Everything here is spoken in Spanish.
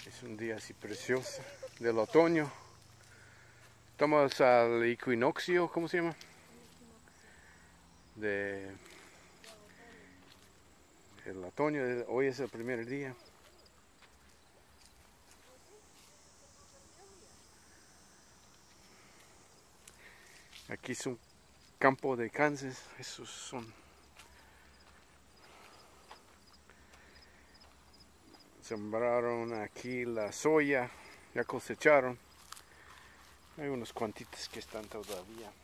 Es un día así precioso del otoño. Estamos al equinoccio, ¿cómo se llama? De el otoño. Hoy es el primer día. Aquí es un campo de Kansas. Esos son. Sembraron aquí la soya. Ya cosecharon. Hay unos cuantitos que están todavía.